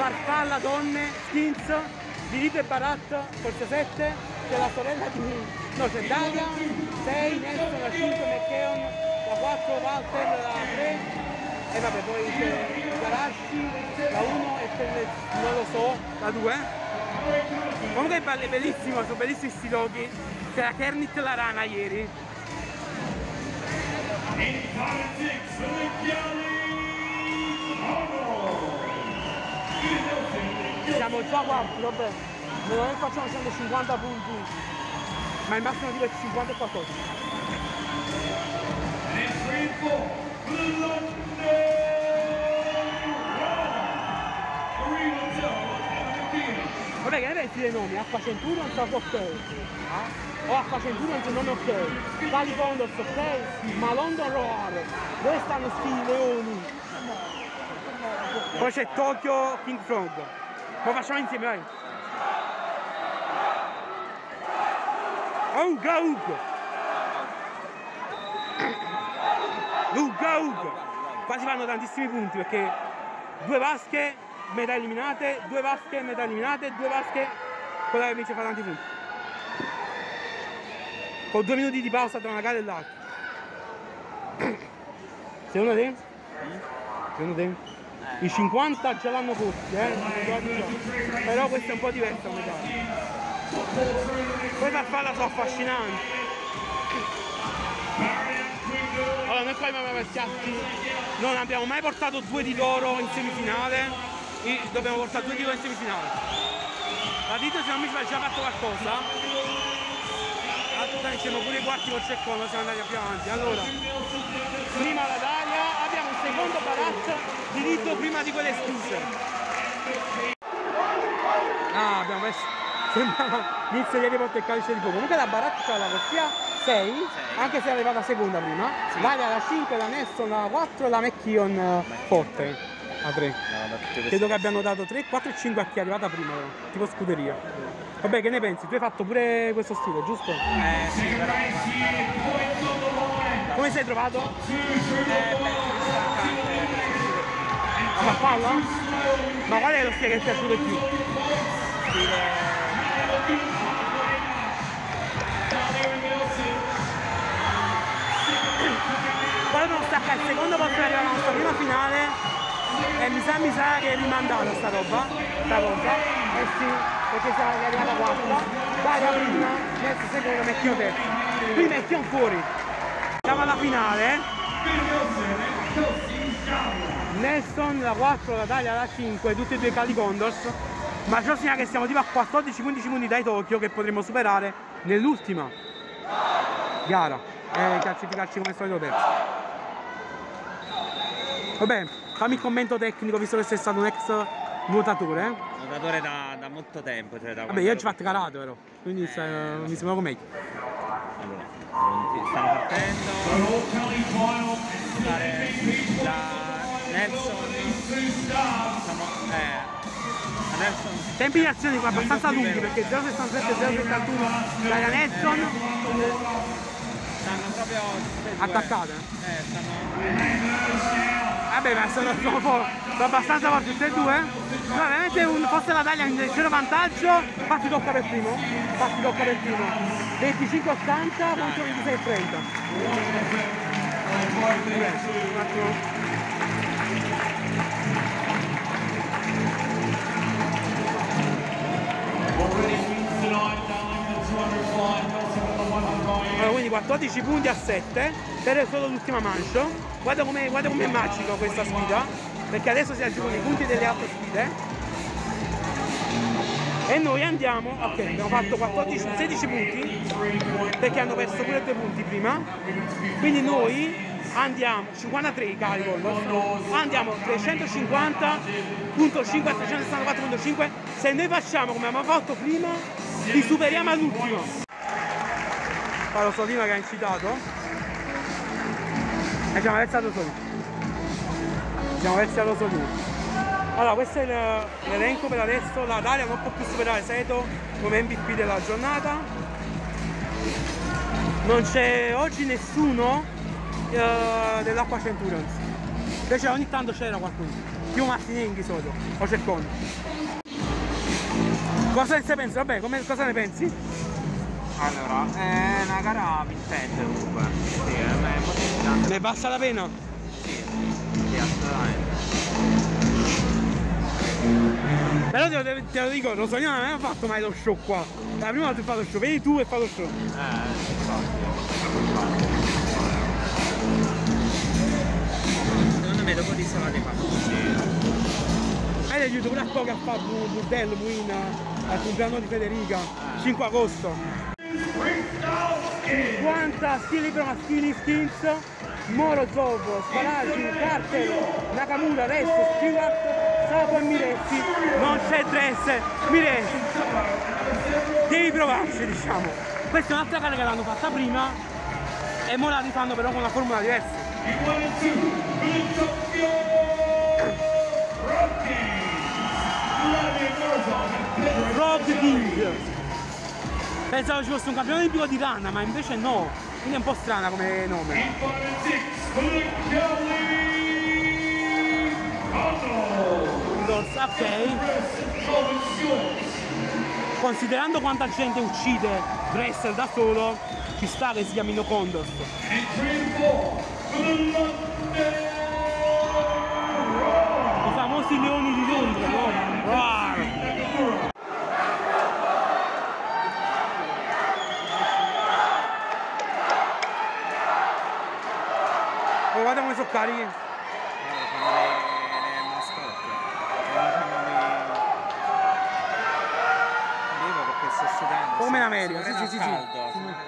Farfalla donne, Skins, Dilito e Barat, forza 7, c'è la sorella di... no, c'è Dalia, 6, Nelson, la 5, McKeon, la 4, Walter, la 3, e vabbè, poi c'è Garashi, la 1 e non lo so, la 2. Comunque è bellissimo, sono bellissimi sti loghi. C'era Kernit la rana ieri. Siamo già 4, vabbè. Noi facciamo 150 punti, ma il massimo di 50 e qualcosa. Vabbè, che ne pensi dei nomi? Acqua Centurion ok? O Acqua Centurion il nome ok? Cali Condos ok? Ma London Roar, dove stanno sti leoni? Poi c'è Tokyo King Frog. Lo facciamo insieme, vai! Uga Uga! Uga Uga! Qua si fanno tantissimi punti perché 2 vasche, metà eliminate, 2 vasche, metà eliminate, 2 vasche, quella che invece fa tanti punti. Con 2 minuti di pausa tra una gara e l'altra. Secondo te? Secondo te? I 50 già l'hanno corsi, però questo è un po' diverso come gara. Poi Farfalla sono affascinanti. Allora noi qua abbiamo piatti, non abbiamo mai portato 2 di loro in semifinale, dobbiamo portare 2 di loro in semifinale. La dito se non mi sbaglio già fatto qualcosa. L'altro dicevamo pure i quarti col Ceccone, siamo andati più avanti. Allora, prima la Dalia, abbiamo un secondo Barat diritto prima di quelle escluse. Ah, abbiamo messo. Sembrava inizio ieri porta il calice di fuoco. Comunque la Barat c'ha la corsia 6, anche se è arrivata seconda prima. Sì. Dalia la 5, la Nelson la 4 e la McKeon forte. La 3. Credo che abbiano dato 3, 4 e 5 a chi è arrivata prima, però. Tipo scuderia. Vabbè, che ne pensi? Tu hai fatto pure questo stile, giusto? Sì, però. Come sei trovato? La farfalla? Ma qual è lo stile che ti è piaciuto di più? Poi dobbiamo staccare il secondo posto per arrivare alla nostra prima finale e mi sa che è rimandata sta roba, sta cosa. Eh sì, perché siamo arrivati alla quarta, Dalia prima, Nelson seconda, McKeon terza. Qui McKeon fuori. Siamo alla finale. Nelson la 4, la Dalia la 5, tutti e due i Cali Condors. Ma ciò significa che siamo tipo a 14-15 punti dai Tokyo che potremo superare nell'ultima gara e classificarci come solito terzo. Vabbè, fammi il commento tecnico visto che sei stato un ex nuotatore. Nuotatore da molto tempo. Cioè da vabbè, io ho fatto karate però, quindi mi sembra meglio. Allora, stanno partendo. La Nelson. Tempi di azione qua abbastanza lunghi perché 0,67 e 0,71 la Nelson stanno proprio attaccate. Stanno... Vabbè, ma sono abbastanza forti tutte e due. No, veramente forse la Dalia in leggero vantaggio. Fatti tocca per primo. 25-80 contro 26-30. Un attimo. Allora, quindi 14 punti a 7 per solo l'ultima manche. Guarda com'è magico questa sfida, perché adesso si aggiungono i punti delle altre sfide e noi andiamo, ok, abbiamo fatto 16 punti perché hanno perso pure 2 punti prima, quindi noi andiamo 53 i carico, andiamo 350.5 a 364.5. Se noi facciamo come abbiamo fatto prima li superiamo all'ultimo. Lo Solino che ha incitato e ci hanno versato Solino. Allora, questo è l'elenco per adesso. La Dalia non può più superare Seto come MVP della giornata. Non c'è oggi nessuno dell'Acqua Centurions, invece ogni tanto c'era qualcuno. più Martinenghi solo, o Cecconi. Cosa ne pensi? Vabbè, cosa ne pensi? Allora, è una gara vincente comunque. Sì, è molto importante. Ne passa la pena? Sì, assolutamente. Però te lo dico, Rosagnolo non aveva fatto mai lo show qua. La prima volta che ho fatto lo show, vedi tu e fa lo show. Secondo me dopo di se l'avete fatto così. Hai aiutato pure a poco a fare Burdello, Muina, al compleanno di Federica, 5 agosto. 50 stili pro maschili, Skins, Morozov, Sparagi, Carter, Nakamura, Rest, Stewart, Sapo e Miressi. Non c'è dress, Miressi. Devi provarci, diciamo. Questa è un'altra gara che l'hanno fatta prima e ora la rifanno però con una formula diversa. Rock King. Pensavo ci fosse un campione di più di rana, ma invece no, quindi è un po' strana come nome. Ok. Considerando quanta gente uccide Dressel da solo, ci sta che si chiamino Condors. I famosi leoni di Londra, no? Roar. Oh, guarda come sono carichi. Fanno le mascotte. Vivo perché sto sudando. Come in America, sì. Caldo.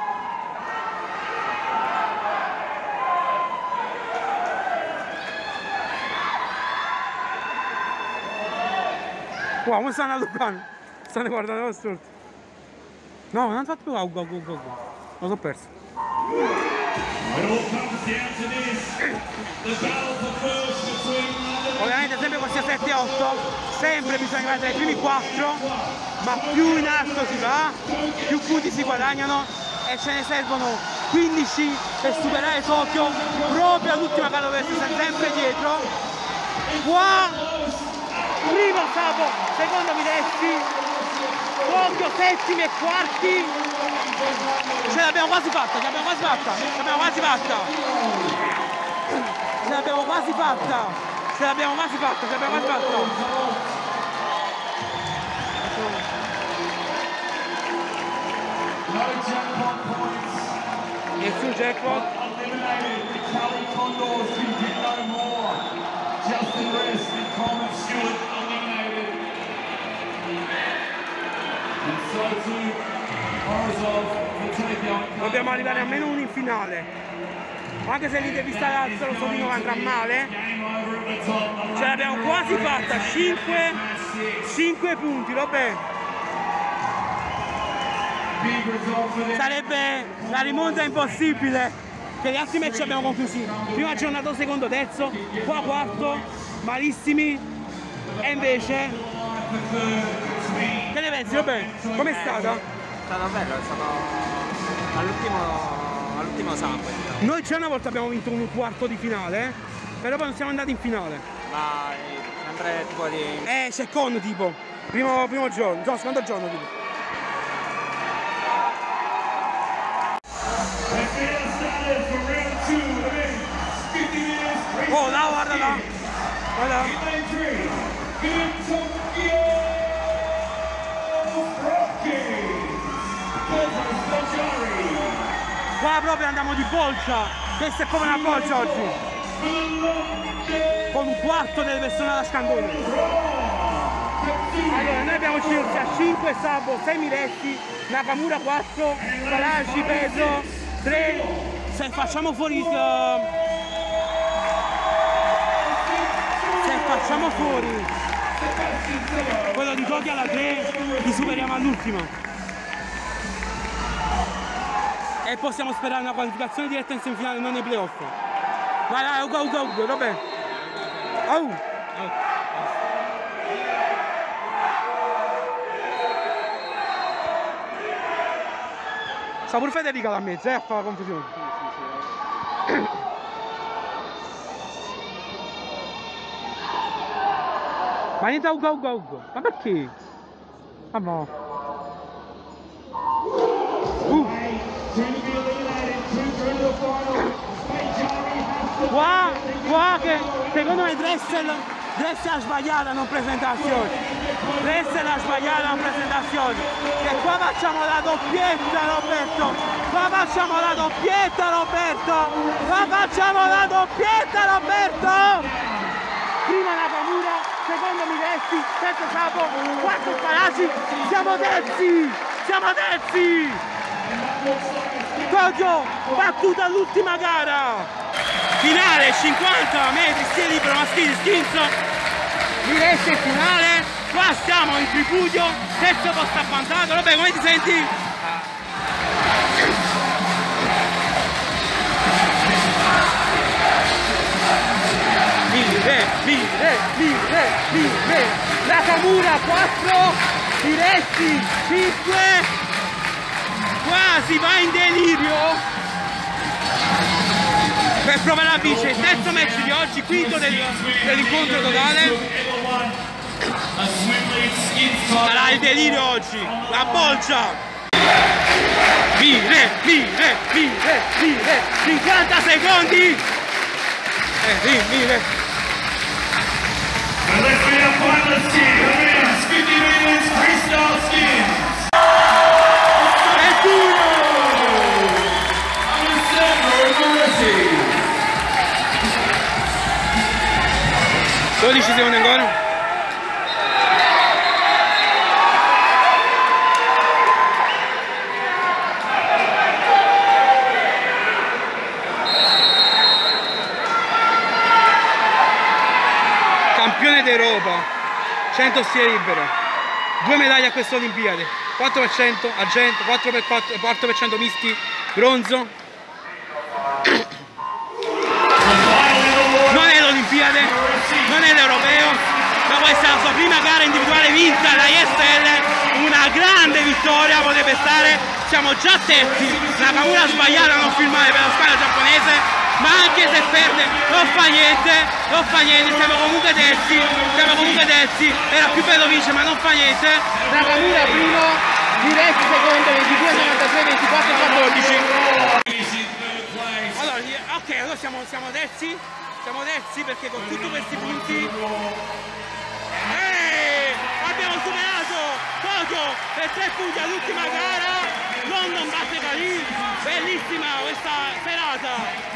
Wow, come stanno andando qua? Stanno guardando lo storto. No, non hanno fatto più go. Lo so perso. Ovviamente sempre questi 7-8, sempre bisogna arrivare tra i primi 4, ma più in alto si va, più punti si guadagnano e ce ne servono 15 per superare Tokyo, proprio all'ultima gara dove si sta sempre dietro. Qua, primo Sapo, secondo Miressi, Tokyo settimi e quarti. Ce l'abbiamo quasi fatta. Nessun jackpot. Kelly Condors can get no more. Justin Rest and Coleman Stewart eliminated. And so too, Morozov will take on. Dobbiamo arrivare almeno uno in finale. Anche se l'intervista al Solino andrà male, ce l'abbiamo quasi fatta. 5 punti, vabbè. Sarebbe la rimonta impossibile, che gli altri match abbiamo conclusi. Prima giornata secondo, terzo, qua quarto, malissimi. E invece, che ne pensi? Vabbè, com'è stata? È stato bello, è stato all'ultimo sangue, diciamo. Noi già una volta abbiamo vinto un quarto di finale, però poi non siamo andati in finale. Ma sempre tipo di... Ceccon tipo, primo giorno, no, secondo giorno tipo. Oh, là, guarda là. Guarda. Qua proprio andiamo di bolcia. Questa è come una bolcia oggi. Con un quarto delle persone da scandone. Allora, noi abbiamo scelto a 5 Sabo, 6 Miressi, Nakamura 4, Sparagi, peso 3. Se facciamo fuori quello di Tokyo alla 3, li superiamo all'ultimo e possiamo sperare una qualificazione diretta in semifinale, non nei playoff. Vai, Ugo, vabbè. Sta pure Federica da mezzo, a fare la confusione. Ma niente Ugo Ugo Ugo. Ma perché? Ma mo. Qua che secondo me Dressel ha sbagliato la non presentazione. Dressel ha sbagliato la presentazione. E qua facciamo la doppietta, Roberto. Qua facciamo la doppietta, Roberto. Qua facciamo la doppietta, Roberto. Prima Nakamura, secondo Milesi, terzo Sapo, quarto Spalacci. Siamo terzi! Siamo terzi! Tokyo, battuta all'ultima gara! Finale 50 metri stile libero maschili Skinzo, Milesi finale, qua siamo in tripudio, terzo posto avvantato. Vabbè, come ti senti? Mille, Nakamura 4, Milesi 5, qua si va in delirio per provare a vincere il terzo match di oggi, quinto dell'incontro totale. Sarà il delirio oggi, la bolgia. Mille, 50 secondi. Mille. And let's meet our finalists here. The men's 50 meters freestyle skins. Alessandro Milesi. 12 secondi ancora. Campione d'Europa, 100 stile libero, 2 medaglie a queste Olimpiadi, 4% argento, 4% misti, bronzo. Non è l'Olimpiade, non è l'Europeo, ma questa è la sua prima gara individuale vinta da ISL, una grande vittoria, potrebbe stare, siamo già terzi. Nakamura ha sbagliato a non filmare per la squadra giapponese, ma anche se perde non fa niente, siamo comunque terzi, era più bello vincere ma non fa niente. Nakamura primo, Milesi secondo, 22, 93, 24, 14. Allora, ok, allora siamo terzi perché con tutti questi punti abbiamo superato Tokyo per 3 punti all'ultima gara. London batte Parigi, bellissima questa serata.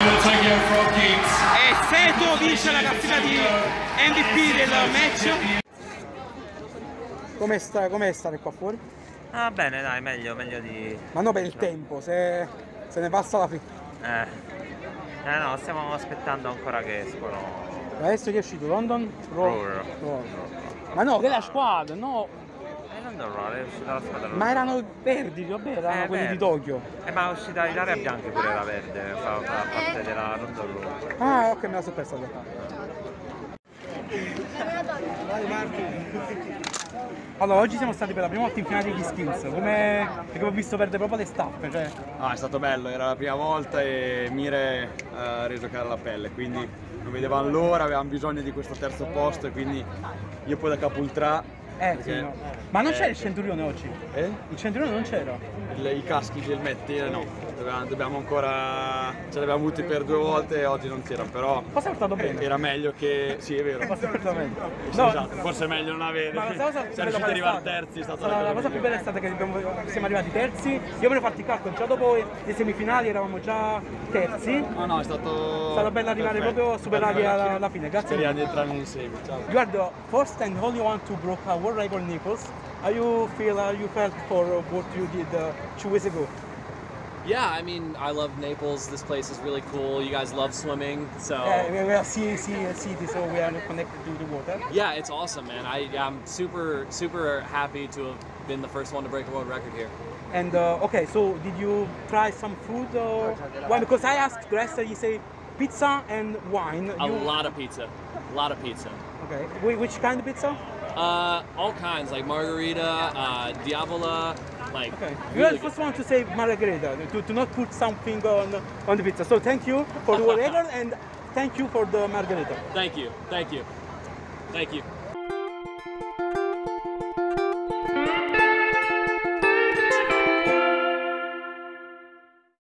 E Seto vince la classifica di MVP del match. Com'è stare qua fuori? Ah bene dai, meglio di... Ma no per il tempo, se ne passa la fine. No, stiamo aspettando ancora che escono. Adesso chi è uscito? London? Roar. Ma no, che è la squadra, no! London Roar è uscita la squadra. Ma erano verdi, vabbè, erano quelli di Tokyo. Ma è uscita l'area bianca pure era verde, fa parte della London Roar. Ah ok, me la so persa. Allora, oggi siamo stati per la prima volta in finale degli skills, perché ho visto perdere proprio le staffe, cioè... Ah, è stato bello, era la prima volta e Mire ha reso cara la pelle, quindi non vedevamo l'ora, avevamo bisogno di questo terzo posto e quindi io poi da capo ultra... sì, no. Ma non c'era il centurione oggi? Il centurione non c'era? I caschi, gli elmetti, no. Dobbiamo ancora... ce li abbiamo avuti per 2 volte e oggi non c'era, però... Forse è portato bene. Era meglio che... sì, è vero. Forse è portato bene. No, esatto, forse è meglio non avere. Ma la cosa siamo riusciti ad arrivare terzi, è stata la cosa più bella è stata che siamo arrivati terzi. Io volevo farti il calcolo, già dopo le semifinali eravamo già terzi. No, è stato... È stato bello arrivare proprio a superarli alla fine, grazie. Speriamo di entrare in seguito. Ciao. You are the first and only one to break a world record in Naples. How you felt for what you did 2 weeks ago? Yeah, I mean, I love Naples. This place is really cool. You guys love swimming, so... we are a city, so we are connected to the water. Yeah, it's awesome, man. I'm super happy to have been the first one to break a world record here. And, okay, so did you try some food? Well, because I asked Gressa, he said pizza and wine. A lot of pizza. Okay, which kind of pizza? All kinds, like margarita, diavola, like... Okay, you are the first one to say margarita, to not put something on the pizza. So thank you for the world record and thank you for the margarita. Thank you.